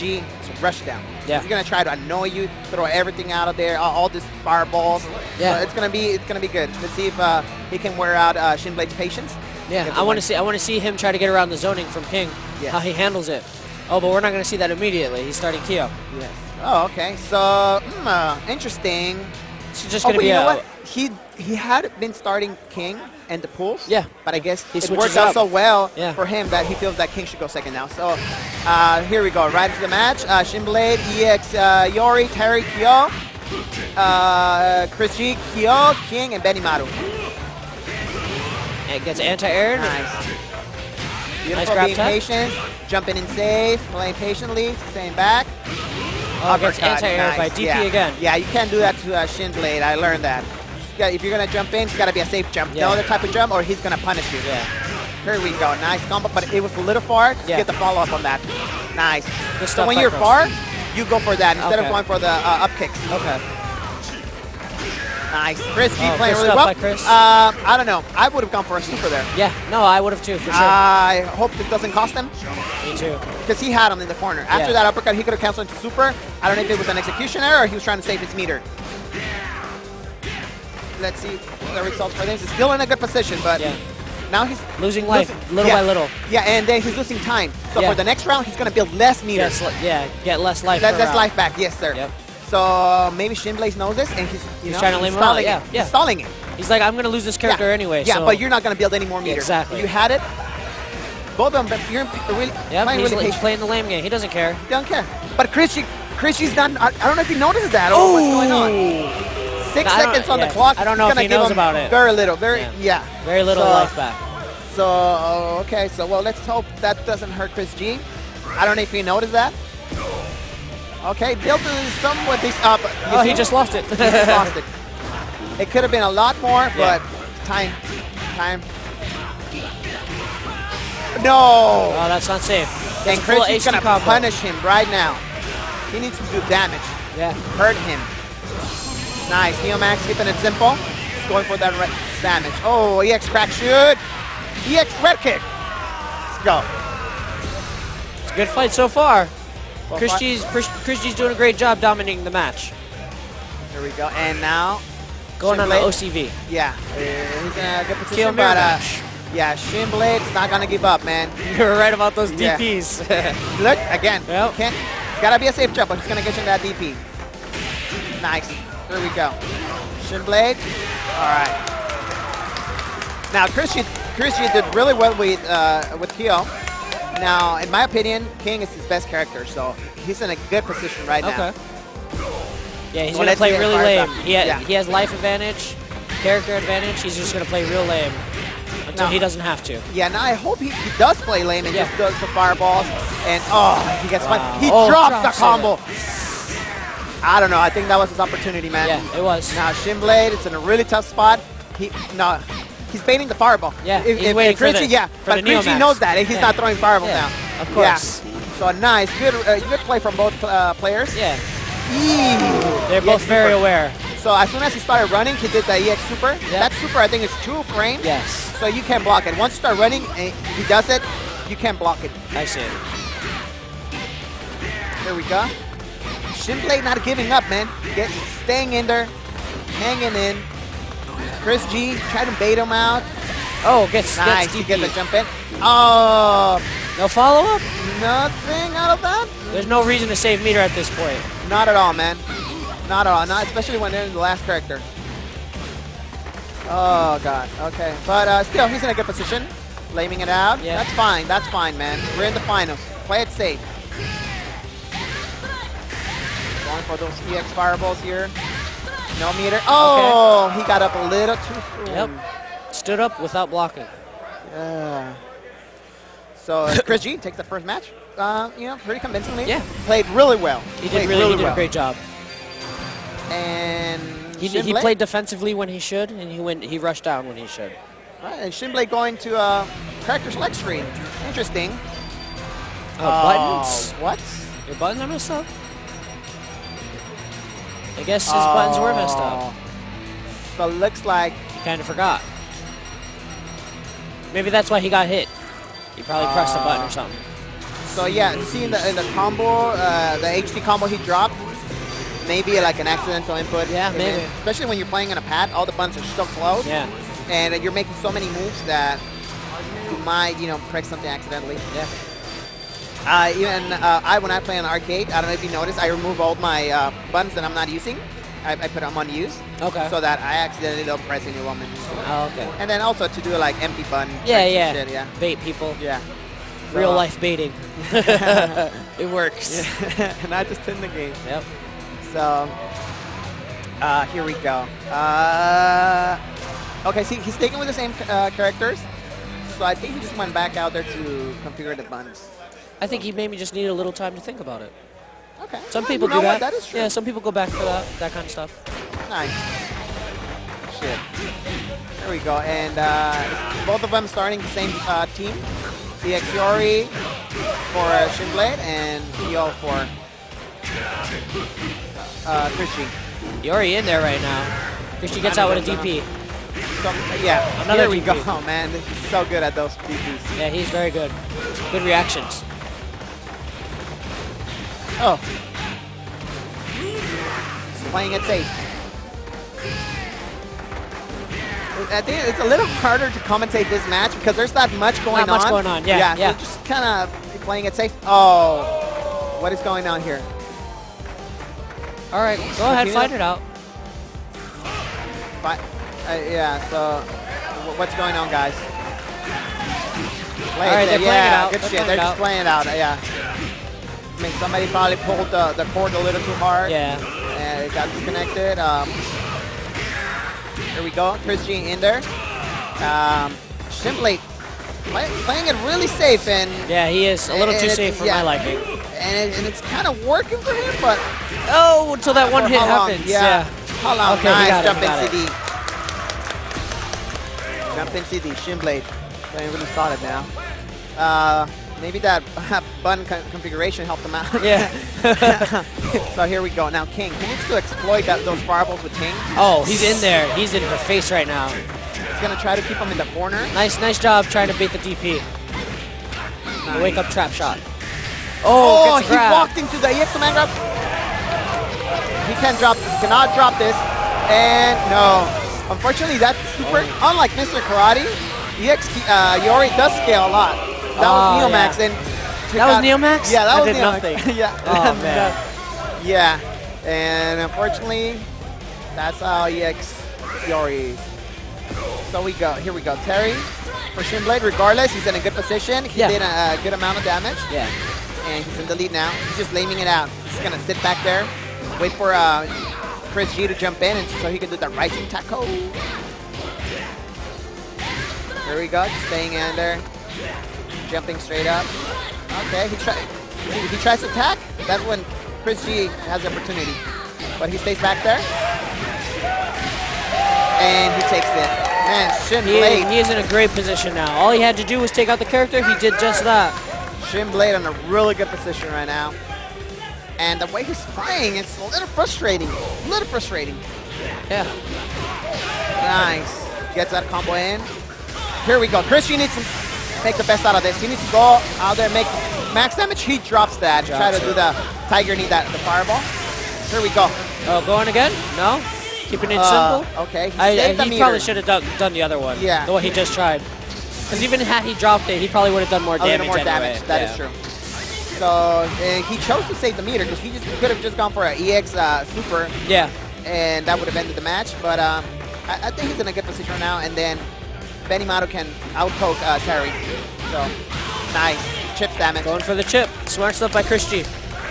G to rush down. Yeah. He's gonna try to annoy you, throw everything out of there, all these fireballs. Yeah. So it's gonna be good. Let's see if he can wear out Shinblade's patience. Yeah, I want to see him try to get around the zoning from King. Yes. How he handles it. Oh, but we're not going to see that immediately. He's starting Kyo. Yes. Oh, okay. So interesting. It's just going to be you know what? He had been starting King and the pools. Yeah. But I guess He it switches worked out up. so well Yeah. for him that he feels that King should go second now. So here we go. Right into the match. Shinblade, EX, Yori, Terry, Kyo, Chris G, Kyo, King, and Benimaru. And gets anti-aired. Nice. Beautiful, Nice grab being tap. patient, jumping in safe, playing patiently, staying back. Oh, gets Uppercut, anti-aired by nice. DP again. Yeah, you can't do that to Shinblade. I learned that. Yeah, if you're going to jump in, it's got to be a safe jump. Yeah. No other type of jump or he's going to punish you. Yeah. Here we go. Nice combo, but it was a little far. Yeah. Get the follow-up on that. Nice. Good So stuff when by you're Chris. far, you go for that instead Okay. of going for the up kicks. Okay. Nice. Chris G Oh, playing good really stuff well. by Chris. I don't know. I would have gone for a super there. Yeah. No, I would have too, for sure. I hope this doesn't cost him. Me too. Because he had him in the corner. After Yeah. that uppercut, he could have canceled into super. I don't know if it was an execution error or he was trying to save his meter. Let's see the results for this. He's still in a good position, but Yeah. now he's Losing life, little yeah. by little. Yeah, and then he's losing time. So Yeah. for the next round, he's going to build less meter. Get less life. Less per round. life back. Yes, sir. Yep. So maybe Shinblade knows this, and he's trying to lame him out, stalling yeah, it. yeah. He's stalling it. He's like, I'm going to lose this character anyway. Yeah, so. but you're not going to build any more meter. Exactly. You had it. Both of them, but you're really Yep, playing he's, really he's patient. playing the lame game. He doesn't care. Don't care. But Chrissy's not. I don't know if he notices that or what's going on. 6 I don't- seconds on the yeah. clock. I don't know It's if gonna he give knows him about it. Very little. Yeah. Very little So- life back. So okay. So well, let's hope that doesn't hurt Chris G. I don't know if he noticed that. Okay, built somewhat this up. Oh, he just lost it. He just lost it. It could have been a lot more, Yeah. but time. No. Oh, that's not safe. And That's a full Chris is HD gonna combo. punish him right now. He needs to do damage. Yeah. Hurt him. Nice. Neomax keeping it simple. He's going for that damage. Oh, EX crack shoot. EX red kick. Let's go. It's a good fight so far. So Chris far- G's doing a great job dominating the match. Here we go. And now, Going on the Shinblade. OCV. Yeah, he's in a good Kill position, mirror but match. yeah, Shinblade's not gonna give up, man. You were right about those Yeah. DPs. Look again. Yep. Can't. Gotta be a safe jump, but he's gonna get you in that DP. Nice. Here we go. Shinblade. All right. Now Chris G did really well with Kyo. Now, in my opinion, King is his best character, so he's in a good position right now. Okay. Yeah, he's Well, going to let's play see how really far lame. it's up. He Yeah. has life advantage, character advantage. He's just going to play real lame until No. he doesn't have to. Yeah, now I hope he does play lame and Yeah. just does the fireballs. And, oh, he gets Wow. fun. He Oh, drops the drops it. combo. I don't know. I think that was his opportunity, man. Yeah, it was. Now, Shinblade, it's in a really tough spot. He's baiting the fireball. Yeah, he's waiting for Chrissy, the- yeah, for but the Chrissy Neomax. knows that, and he's Yeah. not throwing fireballs Yeah, now. of course. Yeah. So nice, good play from both players. Yeah, Eee. they're both EX very super. aware. So as soon as he started running, he did the EX super. Yeah. That super, I think, is 2 frames. Yes, So you can't block it. Once you start running and he does it, you can't block it. I see it. Here we go. Shinblade not giving up, man. Staying in there, hanging in. Chris G trying to bait him out. Oh, gets Nice, he DP. gets the jump in. Oh, No follow-up? nothing out of that? There's no reason to save meter at this point. Not at all, man. Not at all. Not especially when they're in the last character. Oh, God. Okay. But still, he's in a good position. Laming it out. Yeah. That's fine. That's fine, man. We're in the finals. Play it safe. Going for those EX fireballs here. No meter. Oh, he got up a little too soon. Yep. Stood up without blocking. Yeah. So Chris G takes the first match. Pretty convincingly. Yeah. Played really well. He Played did a well. great job. And He Shinblade- played defensively when he should, and he rushed down when he should. Right, and Shinblade going to character select screen. Interesting. Buttons? What? Your buttons are messed up? I guess his buttons were messed up. So it looks like He kind of forgot. Maybe that's why he got hit. He probably pressed a button or something. So yeah, see in the combo, the HD combo he dropped, maybe like an accidental input. Yeah, And maybe. especially when you're playing in a pad, all the buttons are so close. Yeah. And you're making so many moves that you might, press something accidentally. Yeah. When I play on the arcade, I don't know if you noticed, I remove all my buttons that I'm not using. I put them on use. Okay. So that I accidentally don't press any woman. Oh, okay. And then also to do like empty button. Yeah, tricks and yeah. shit, yeah. Bait people. Yeah. Real So, life baiting. It works. Yeah. Not just in the game. Yep. So, here we go. Okay, see, he's sticking with the same characters. So I think he just went back out there to configure the buttons. I think he maybe just needed a little time to think about it. Okay. Some Yeah, people you know do what? that. That is true. Yeah, some people go back for that kind of stuff. Nice. Shit. There we go. And both of them starting the same team. EX Yori for Shinblade and Yo for Christy. Yori in there right now. Christy gets out with a DP. So, yeah, Another here we DP. go, man. He's so good at those DPs. Yeah, he's very good. Good reactions. Oh. He's playing it safe. I think it's a little harder to commentate this match because there's not much going on. Not much going on, yeah, yeah. So just kind of playing it safe. Oh, what is going on here? All right, go ahead, Continue. fight it out. Yeah, so what's going on, guys? All right, they're playing it out. Good They're shit. playing They're it just out. playing it out. Yeah. I mean, somebody probably pulled the cord a little too hard. Yeah. And it got disconnected. Here we go. Chris G in there. Shinblade playing it really safe and Yeah, he is a little too and safe for yeah. my liking. and it's kind of working for him, but Oh, until that one for hit how long? happens. Yeah. How long? Okay, we Nice got it, jump we in got it. CD. Jump in CD. Shinblade playing really solid now. Maybe that button configuration helped him out. Yeah. So here we go. Now King. He needs to exploit those fireballs with King. Oh, he's in there. He's in her face right now. He's going to try to keep him in the corner. Nice job trying to beat the DP. Nice. The wake up trap shot. Oh, gets a he grab. walked into the EX man grab. He cannot drop this. And no. Unfortunately, that super, unlike Mr. Karate, EX Yori does scale a lot. That was Neomax. Yeah. And That was Neomax? Yeah, that I was did Neomax. nothing. Yeah. Oh, man. Yeah. And unfortunately, that's how EX Yori is. So here we go. Terry for Shinblade, regardless, he's in a good position. He Yeah. did a good amount of damage. Yeah. And he's in the lead now. He's just laming it out. He's going to sit back there, wait for Chris G to jump in and so he can do the rising tackle. There we go, just staying in there. Jumping straight up. Okay, he tries to attack. That's when Chris G has the opportunity. But he stays back there. And he takes it. Man, Shinblade. He is in a great position now. All he had to do was take out the character. He did just that. Shinblade in a really good position right now. And the way he's playing, it's a little frustrating. A little frustrating. Yeah. Nice. Gets that combo in. Here we go. Chris G needs to make the best out of this. He needs to go out there and make max damage. He drops that. Try to do the Tiger Knee, the fireball. Here we go. Oh, going again? No? Keeping it simple? Okay. He saved the He meter. probably should have done the other one. Yeah. The one he just tried. Because even had he dropped it, he probably would have done more A damage little more anyway. damage. That is true. So he chose to save the meter because he could have just gone for an EX super. Yeah. And that would have ended the match. But I think he's in a good position now. And then Benny Mato can outpoke Terry. So nice. Chips damage. Going for the chip. Smart stuff by Chris G.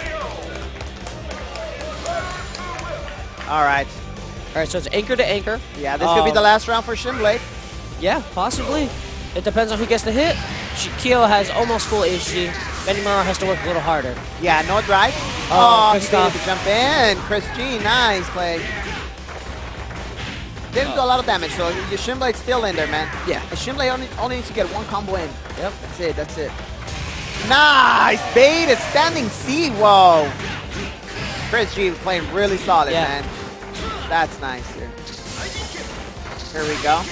All right. All right, so it's anchor to anchor. Yeah, this could be the last round for Shinblade. Yeah, possibly. It depends on who gets the hit. Kyo has almost full HD. Benimaru has to work a little harder. Yeah, no drive. Oh, he good needed stuff. to jump in. Chris G, nice play. Didn't do a lot of damage, so your Shinblade's still in there, man. Yeah. And Shinblade only needs to get one combo in. Yep. That's it. Nice bait. It's standing C. Whoa. Chris G playing really solid, Yeah. man. That's nice here. Here we go.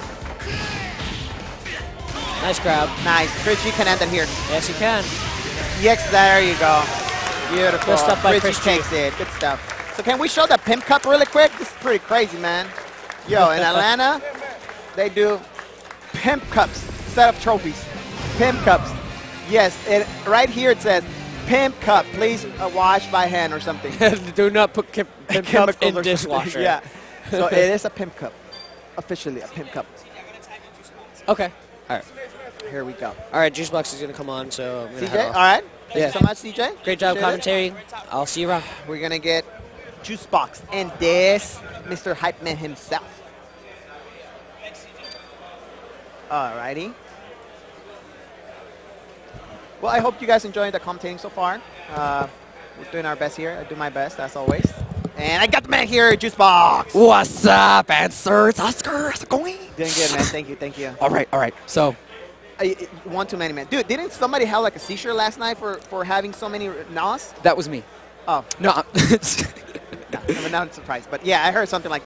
Nice grab. Nice. Chris G can end it here. Yes, he can. Yes, there you go. Beautiful. Good stuff by Richie Chris G. takes it. Good stuff. So can we show the Pimp Cup really quick? This is pretty crazy, man. Yo, in Atlanta, they do Pimp Cups, set of trophies. Pimp Cups. Yes, right here it says, Pimp Cup, please wash by hand or something. Do not put Pimp Cup Chemicals in or something. dishwasher. Yeah. So it is a Pimp Cup. Officially a Pimp Cup. Okay. All right. Here we go. All right, Juice Box is going to come on, so I'm going to CJ, all right. Thank Yeah. you so much, CJ. Great job Appreciate it. commentary. I'll see you around. We're going to get Juice Box and this Mr. Hype Man himself. All righty. Well, I hope you guys enjoyed the commentating so far. We're doing our best here. I do my best, as always. And I got the man here, Juice Box. What's up, answer? It's Oscar. How's it going? Doing good, man. Thank you, thank you. All right. So, One too many, man. Dude, didn't somebody have like a seizure last night for having so many NOS? that was me. Oh, No, I'm not surprised. But yeah, I heard something like